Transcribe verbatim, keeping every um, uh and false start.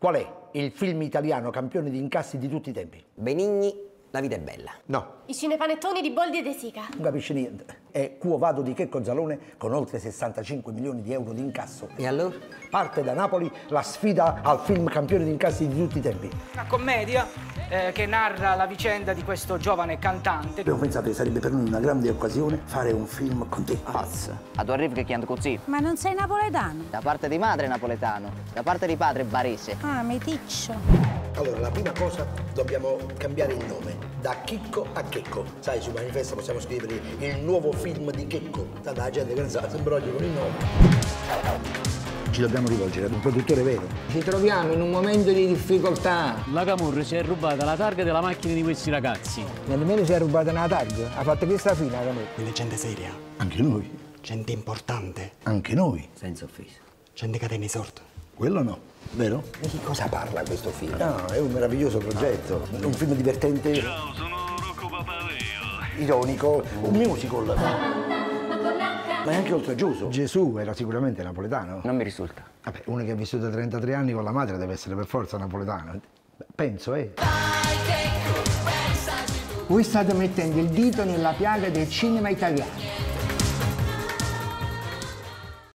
Qual è il film italiano campione di incassi di tutti i tempi? Benigni, La vita è bella. No. I cinepanettoni di Boldi e De Sica. Non capisci niente. È Quo Vado di Checco Zalone con oltre sessantacinque milioni di euro di incasso. E allora? Parte da Napoli la sfida al film campione di incassi di tutti i tempi. Una commedia eh, che narra la vicenda di questo giovane cantante. Abbiamo pensato che sarebbe per noi una grande occasione fare un film con te. Pazza. A tu arrivi che chiamo così. Ma non sei napoletano? Da parte di madre è napoletano, da parte di padre è barese. Ah, meticcio. Allora, la prima cosa, dobbiamo cambiare il nome, da Chicco a Checco. Sai, sul manifesto possiamo scrivere il nuovo film di Checco. Tanto la gente che non sa, si imbroglia con il nome. Ci dobbiamo rivolgere ad un produttore vero. Ci troviamo in un momento di difficoltà. La Camorra si è rubata la targa della macchina di questi ragazzi. Nemmeno si è rubata una targa, ha fatto questa fine la Camorra. Quindi gente seria, Anche noi. gente importante, Anche noi. Senza offesa. gente che tiene i sordi. Quello no, vero? Di che cosa parla questo film? No, è un meraviglioso progetto. Un film divertente. Ciao, sono Rocco Papaleo. Ironico, un musical. Ma è anche oltraggioso. Gesù era sicuramente napoletano. Non mi risulta. Vabbè, uno che ha vissuto trentatré anni con la madre deve essere per forza napoletano. Penso, eh. Voi state mettendo il dito nella piaga del cinema italiano.